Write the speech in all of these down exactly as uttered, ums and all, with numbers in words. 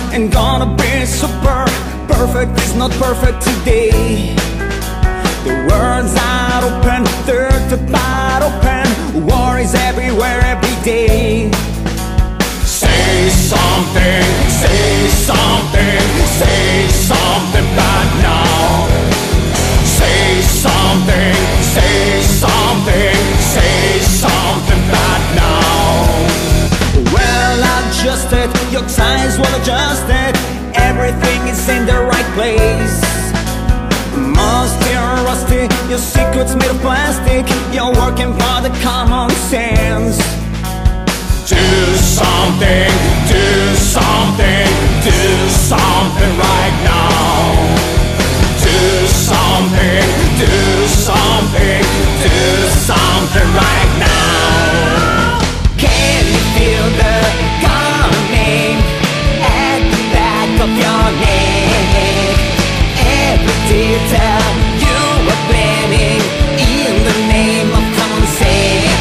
and gonna be super. Perfect is not perfect today. The words are open, they're the wide open. War is everywhere, every day. Say something, say something, say something right now. Say something, say something, say something right now. Well adjusted, your ties well adjusted. Everything is in the right place. Musty or rusty, your secrets made of plastic. You're working for the common sense. Do something, do something, do something right now. Do something, do something, do something right now. Can you feel the coming at the back of your neck? Every detail you are planning in the name of common sense.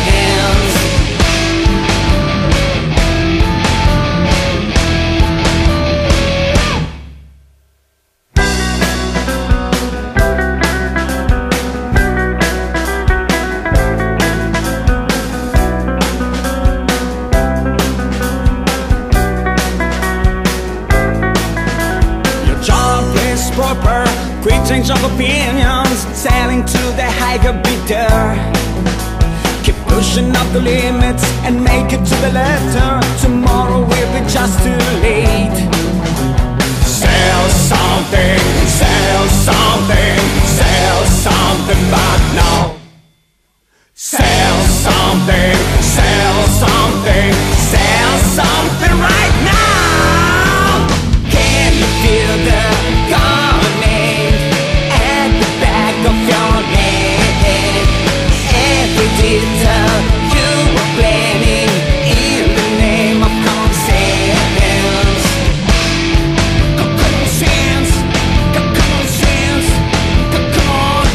Proper, quick change of opinions, selling to the higher bidder. Keep pushing up the limits and make it to the letter. Tomorrow will be just too late. Sell something, sell something, sell something right now. Sell something, sell something, sell something right now. Can you feel the coming at the back of your neck? Every detail you were planning in the name of common sense. Common sense, common sense, come on.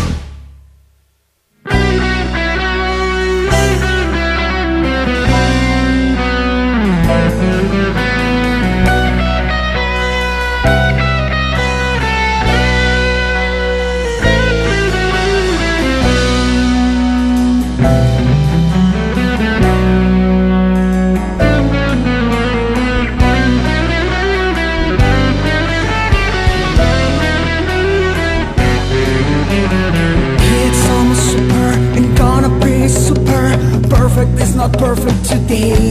It's almost super and gonna be super. Perfect is not perfect today.